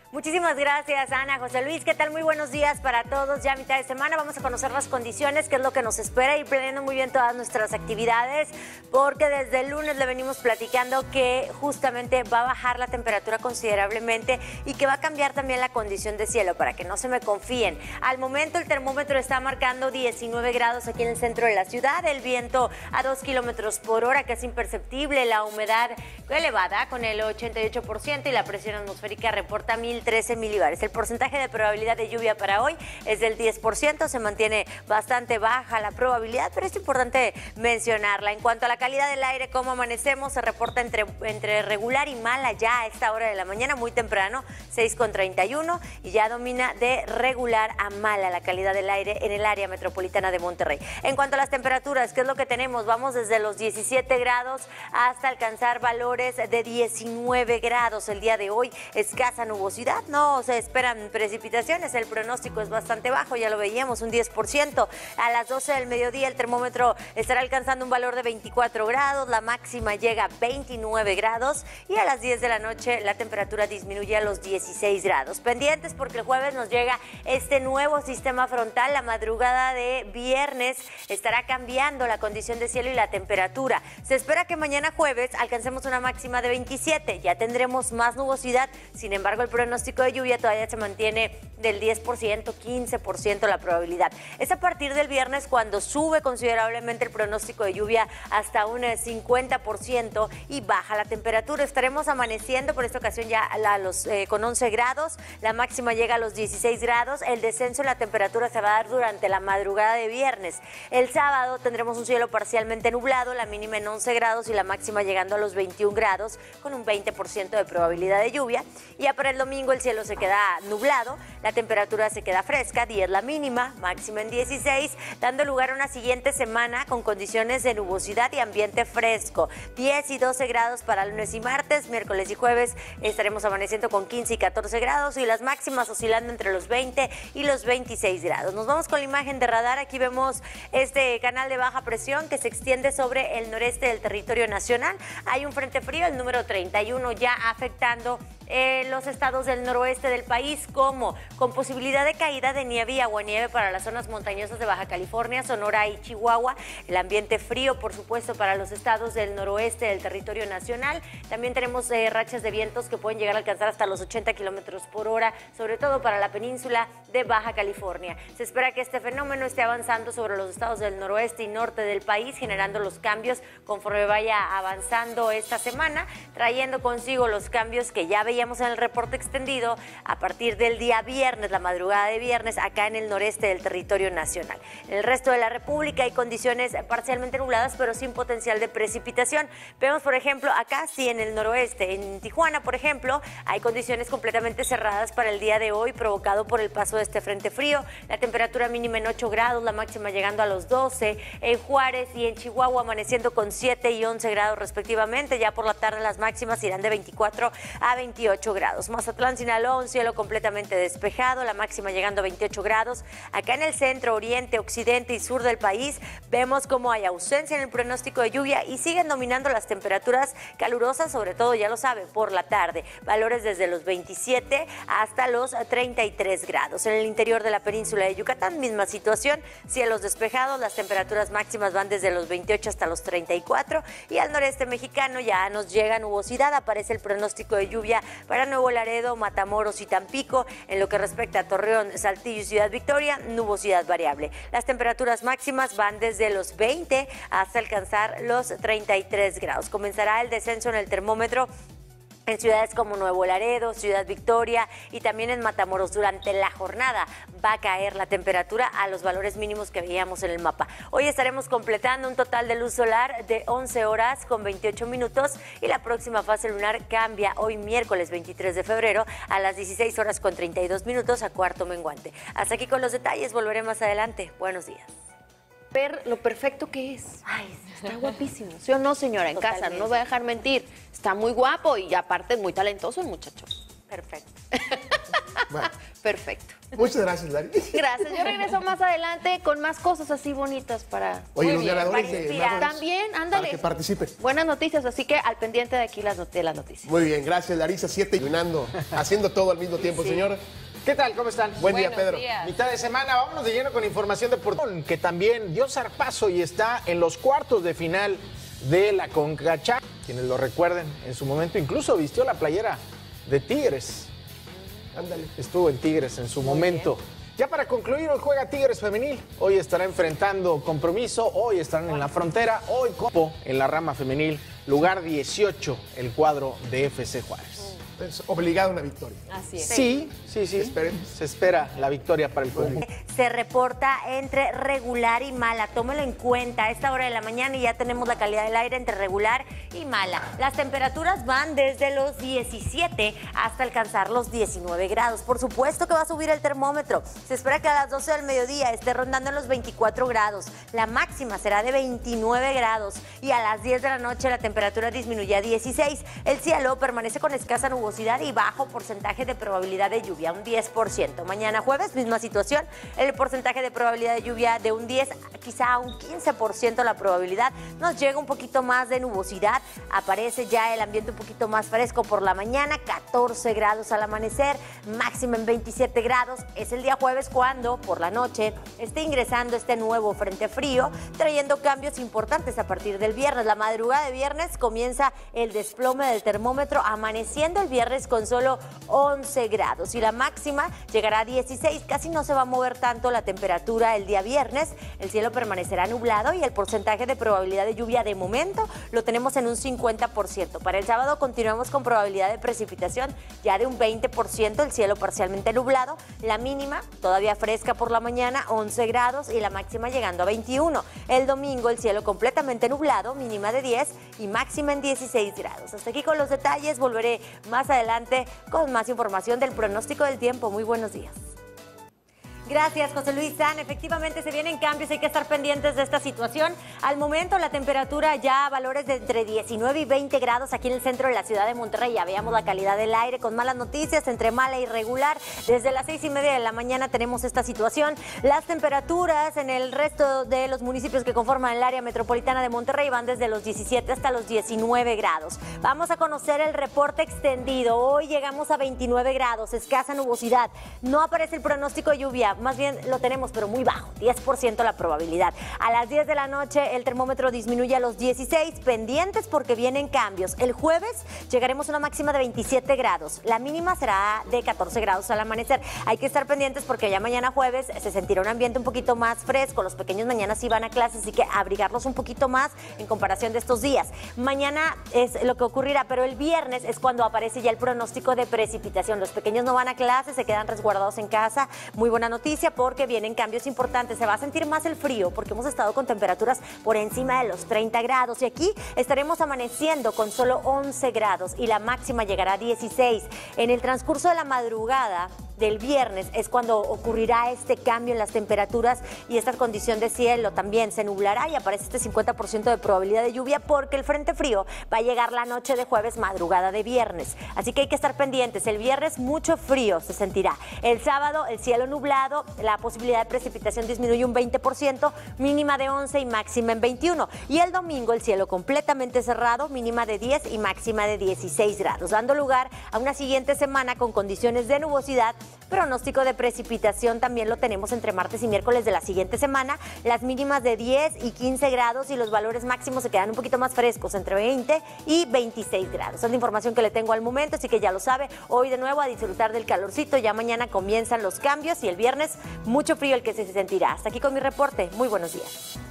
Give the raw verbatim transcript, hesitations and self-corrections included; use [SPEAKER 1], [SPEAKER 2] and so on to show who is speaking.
[SPEAKER 1] Muchísimas gracias, Ana. José Luis, ¿qué tal? Muy buenos días para todos. Ya a mitad de semana vamos a conocer las condiciones, qué es lo que nos espera, y planeando muy bien todas nuestras actividades, porque desde el lunes le venimos platicando que justamente va a bajar la temperatura considerablemente y que va a cambiar también la condición de cielo, para que no se me confíen. Al momento el termómetro está marcando diecinueve grados aquí en el centro de la ciudad, el viento a dos kilómetros por hora, que es imperceptible, la humedad elevada con el ochenta y ocho por ciento y la presión atmosférica reporta mil trece milibares. El porcentaje de probabilidad de lluvia para hoy es del diez por ciento, se mantiene bastante baja la probabilidad, pero es importante mencionarla. En cuanto a la calidad del aire, cómo amanecemos, se reporta entre, entre regular y mala ya a esta hora de la mañana, muy temprano, seis con treinta y uno, y ya domina de regular a mala la calidad del aire en el área metropolitana de Monterrey. En cuanto a las temperaturas, ¿qué es lo que tenemos? Vamos desde los diecisiete grados hasta alcanzar valores de diecinueve grados el día de hoy. Escasa nubosidad, no se esperan precipitaciones, el pronóstico es bastante bajo, ya lo veíamos, un diez por ciento. A las doce del mediodía el termómetro estará alcanzando un valor de veinticuatro grados, la máxima llega a veintinueve grados, y a las diez de la noche la temperatura disminuye a los dieciséis grados. Pendientes porque el jueves nos llega este nuevo sistema frontal, la madrugada de viernes estará cambiando la condición de cielo y la temperatura. Se espera que mañana jueves alcancemos una máxima de veintisiete, ya tendremos más nubosidad, sin embargo el pronóstico de lluvia todavía se mantiene del diez por ciento, quince por ciento la probabilidad. Es a partir del viernes cuando sube considerablemente el pronóstico de lluvia hasta un cincuenta por ciento y baja la temperatura. Estaremos amaneciendo por esta ocasión ya a los, eh, con once grados, la máxima llega a los dieciséis grados, el descenso en la temperatura se va a dar durante la madrugada de viernes. El sábado tendremos un cielo parcialmente nublado, la mínima en once grados y la máxima llegando a los veintiún grados con un veinte por ciento de probabilidad de lluvia. Y ya para el domingo el cielo se queda nublado, la temperatura se queda fresca, diez la mínima, máxima en dieciséis, dando lugar a una siguiente semana con condiciones de nubosidad y ambiente fresco. diez y doce grados para lunes y martes, miércoles y jueves estaremos amaneciendo con quince y catorce grados y las máximas oscilando entre los veinte y los veintiséis grados. Nos vamos con la imagen de radar. Aquí vemos este canal de baja presión que se extiende sobre el noreste del territorio nacional. Hay un frente frío, el número treinta y uno, ya afectando Eh, los estados del noroeste del país, como con posibilidad de caída de nieve y aguanieve para las zonas montañosas de Baja California, Sonora y Chihuahua. El ambiente frío, por supuesto, para los estados del noroeste del territorio nacional. También tenemos eh, rachas de vientos que pueden llegar a alcanzar hasta los ochenta kilómetros por hora, sobre todo para la península de Baja California. Se espera que este fenómeno esté avanzando sobre los estados del noroeste y norte del país, generando los cambios conforme vaya avanzando esta semana, trayendo consigo los cambios que ya veíamos en el reporte extendido a partir del día viernes, la madrugada de viernes, acá en el noreste del territorio nacional. En el resto de la República hay condiciones parcialmente nubladas, pero sin potencial de precipitación. Vemos, por ejemplo, acá sí en el noroeste, en Tijuana, por ejemplo, hay condiciones completamente cerradas para el día de hoy, provocado por el paso de este frente frío. La temperatura mínima en ocho grados, la máxima llegando a los doce. En Juárez y en Chihuahua amaneciendo con siete y once grados respectivamente. Ya por la tarde las máximas irán de veinticuatro a veintiocho grados. Mazatlán, Sinaloa, un cielo completamente despejado, la máxima llegando a veintiocho grados. Acá en el centro, oriente, occidente y sur del país vemos como hay ausencia en el pronóstico de lluvia y siguen dominando las temperaturas calurosas, sobre todo, ya lo saben, por la tarde. Valores desde los veintisiete hasta los treinta y tres grados. En el interior de la península de Yucatán, misma situación, cielos despejados, las temperaturas máximas van desde los veintiocho hasta los treinta y cuatro, y al noreste mexicano ya nos llega nubosidad, aparece el pronóstico de lluvia para Nuevo Laredo, Matamoros y Tampico. En lo que respecta a Torreón, Saltillo y Ciudad Victoria, nubosidad variable. Las temperaturas máximas van desde los veinte hasta alcanzar los treinta y tres grados. Comenzará el descenso en el termómetro en ciudades como Nuevo Laredo, Ciudad Victoria y también en Matamoros. Durante la jornada va a caer la temperatura a los valores mínimos que veíamos en el mapa. Hoy estaremos completando un total de luz solar de once horas con veintiocho minutos y la próxima fase lunar cambia hoy miércoles veintitrés de febrero a las dieciséis horas con treinta y dos minutos a cuarto menguante. Hasta aquí con los detalles, volveré más adelante. Buenos días.
[SPEAKER 2] Ver lo perfecto que es. Ay, está guapísimo. ¿Sí o no, señora? En Totalmente. Casa, no voy a dejar mentir. Está muy guapo y aparte muy talentoso el muchacho.
[SPEAKER 1] Perfecto.
[SPEAKER 2] Bueno. Perfecto.
[SPEAKER 3] Muchas gracias, Lari.
[SPEAKER 2] Gracias. Yo regreso más adelante con más cosas así bonitas para...
[SPEAKER 3] Oye,
[SPEAKER 2] Muy
[SPEAKER 3] los
[SPEAKER 2] bien,
[SPEAKER 3] ganadores
[SPEAKER 2] para
[SPEAKER 3] de
[SPEAKER 2] inspirar.
[SPEAKER 3] Magos,
[SPEAKER 2] También, ándale.
[SPEAKER 3] para que participen.
[SPEAKER 2] Buenas noticias, así que al pendiente de aquí las, not de las noticias.
[SPEAKER 3] Muy bien, gracias, Larisa. Siete y unando, haciendo todo al mismo tiempo, sí. Señor.
[SPEAKER 4] ¿Qué tal? ¿Cómo están?
[SPEAKER 3] Buen
[SPEAKER 4] Buenos
[SPEAKER 3] día, Pedro.
[SPEAKER 4] Días. Mitad de semana, vámonos de lleno con información deportiva, que también dio zarpazo y está en los cuartos de final de la CONCACHAF. Quienes lo recuerden, en su momento incluso vistió la playera de Tigres. Ándale. Estuvo en Tigres en su Muy momento. Bien. Ya para concluir, hoy juega Tigres femenil. Hoy estará enfrentando Compromiso, hoy estarán en la frontera, hoy Copo en la rama femenil, lugar dieciocho, el cuadro de F C Juárez.
[SPEAKER 3] Es obligada una victoria.
[SPEAKER 1] Así es.
[SPEAKER 4] Sí, sí, sí. Esperemos. Se espera la victoria para el conjunto.
[SPEAKER 1] Se reporta entre regular y mala. Tómelo en cuenta. A esta hora de la mañana y ya tenemos la calidad del aire entre regular y mala. Las temperaturas van desde los diecisiete hasta alcanzar los diecinueve grados. Por supuesto que va a subir el termómetro. Se espera que a las doce del mediodía esté rondando en los veinticuatro grados. La máxima será de veintinueve grados. Y a las diez de la noche la temperatura disminuye a dieciséis. El cielo permanece con escasa nubosidad y bajo porcentaje de probabilidad de lluvia, un diez por ciento. Mañana jueves, misma situación, el porcentaje de probabilidad de lluvia de un diez, quizá un quince por ciento la probabilidad. Nos llega un poquito más de nubosidad, aparece ya el ambiente un poquito más fresco por la mañana, catorce grados al amanecer, máxima en veintisiete grados. Es el día jueves cuando, por la noche, esté ingresando este nuevo frente frío, trayendo cambios importantes a partir del viernes. La madrugada de viernes comienza el desplome del termómetro, amaneciendo el viernes con solo once grados y la máxima llegará a dieciséis. Casi no se va a mover tanto la temperatura el día viernes. El cielo permanecerá nublado y el porcentaje de probabilidad de lluvia de momento lo tenemos en un cincuenta por ciento. Para el sábado continuamos con probabilidad de precipitación ya de un veinte por ciento, el cielo parcialmente nublado, la mínima todavía fresca por la mañana, once grados y la máxima llegando a veintiuno. El domingo el cielo completamente nublado, mínima de diez y máxima en dieciséis grados. Hasta aquí con los detalles, volveré más adelante con más información del pronóstico del tiempo. Muy buenos días. Gracias, José Luis San. Efectivamente se vienen cambios, hay que estar pendientes de esta situación. Al momento la temperatura ya a valores de entre diecinueve y veinte grados aquí en el centro de la ciudad de Monterrey. Ya veamos la calidad del aire con malas noticias, entre mala y regular. Desde las seis y media de la mañana tenemos esta situación. Las temperaturas en el resto de los municipios que conforman el área metropolitana de Monterrey van desde los diecisiete hasta los diecinueve grados. Vamos a conocer el reporte extendido. Hoy llegamos a veintinueve grados, escasa nubosidad. No aparece el pronóstico de lluvia. Más bien lo tenemos, pero muy bajo, diez por ciento la probabilidad. A las diez de la noche el termómetro disminuye a los dieciséis, pendientes porque vienen cambios. El jueves llegaremos a una máxima de veintisiete grados, la mínima será de catorce grados al amanecer. Hay que estar pendientes porque ya mañana jueves se sentirá un ambiente un poquito más fresco. Los pequeños mañana sí van a clases, así que abrigarlos un poquito más en comparación de estos días. Mañana es lo que ocurrirá, pero el viernes es cuando aparece ya el pronóstico de precipitación. Los pequeños no van a clases, se quedan resguardados en casa. Muy buena noticia, porque vienen cambios importantes. Se va a sentir más el frío porque hemos estado con temperaturas por encima de los treinta grados y aquí estaremos amaneciendo con solo once grados y la máxima llegará a dieciséis. En el transcurso de la madrugada del viernes es cuando ocurrirá este cambio en las temperaturas y esta condición de cielo también se nublará y aparece este cincuenta por ciento de probabilidad de lluvia porque el frente frío va a llegar la noche de jueves, madrugada de viernes. Así que hay que estar pendientes. El viernes mucho frío se sentirá. El sábado el cielo nublado, la posibilidad de precipitación disminuye un veinte por ciento, mínima de once y máxima en veintiuno. Y el domingo el cielo completamente cerrado, mínima de diez y máxima de dieciséis grados, dando lugar a una siguiente semana con condiciones de nubosidad. Pronóstico de precipitación también lo tenemos entre martes y miércoles de la siguiente semana, las mínimas de diez y quince grados y los valores máximos se quedan un poquito más frescos, entre veinte y veintiséis grados. Es la información que le tengo al momento, así que ya lo sabe, hoy de nuevo a disfrutar del calorcito, ya mañana comienzan los cambios y el viernes mucho frío el que se sentirá. Hasta aquí con mi reporte, muy buenos días.